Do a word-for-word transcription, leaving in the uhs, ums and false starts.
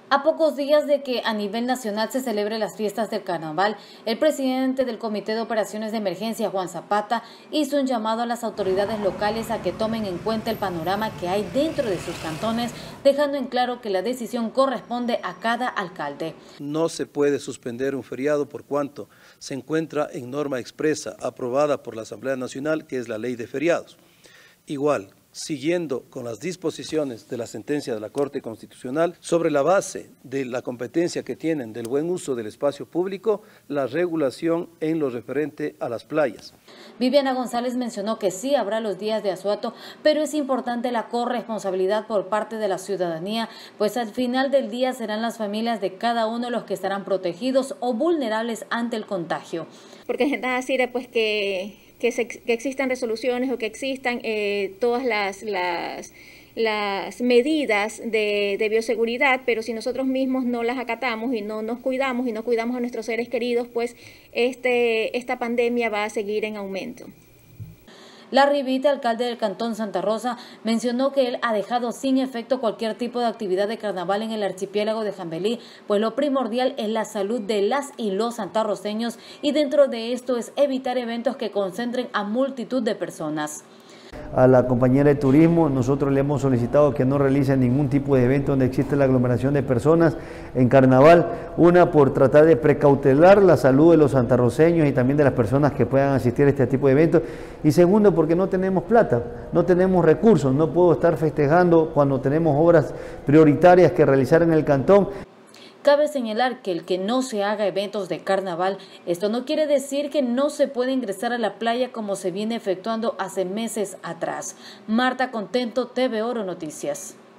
A pocos días de que a nivel nacional se celebre las fiestas del carnaval, el presidente del Comité de Operaciones de Emergencia, Juan Zapata, hizo un llamado a las autoridades locales a que tomen en cuenta el panorama que hay dentro de sus cantones, dejando en claro que la decisión corresponde a cada alcalde. No se puede suspender un feriado por cuanto se encuentra en norma expresa aprobada por la Asamblea Nacional, que es la Ley de Feriados. Igual, siguiendo con las disposiciones de la sentencia de la Corte Constitucional, sobre la base de la competencia que tienen del buen uso del espacio público, la regulación en lo referente a las playas. Viviana González mencionó que sí habrá los días de asueto, pero es importante la corresponsabilidad por parte de la ciudadanía, pues al final del día serán las familias de cada uno los que estarán protegidos o vulnerables ante el contagio. Porque es decir, pues que... Que, se, que existan resoluciones o que existan eh, todas las, las, las medidas de, de bioseguridad, pero si nosotros mismos no las acatamos y no nos cuidamos y no cuidamos a nuestros seres queridos, pues este, esta pandemia va a seguir en aumento. Larry Vita, alcalde del Cantón Santa Rosa, mencionó que él ha dejado sin efecto cualquier tipo de actividad de carnaval en el archipiélago de Jambelí, pues lo primordial es la salud de las y los santarroceños y dentro de esto es evitar eventos que concentren a multitud de personas. A la compañera de turismo, nosotros le hemos solicitado que no realice ningún tipo de evento donde existe la aglomeración de personas en carnaval, una por tratar de precautelar la salud de los santarroceños y también de las personas que puedan asistir a este tipo de eventos, y segundo porque no tenemos plata, no tenemos recursos, no puedo estar festejando cuando tenemos obras prioritarias que realizar en el cantón. Cabe señalar que el que no se haga eventos de carnaval, esto no quiere decir que no se puede ingresar a la playa como se viene efectuando hace meses atrás. Marta Contento, T V Oro Noticias.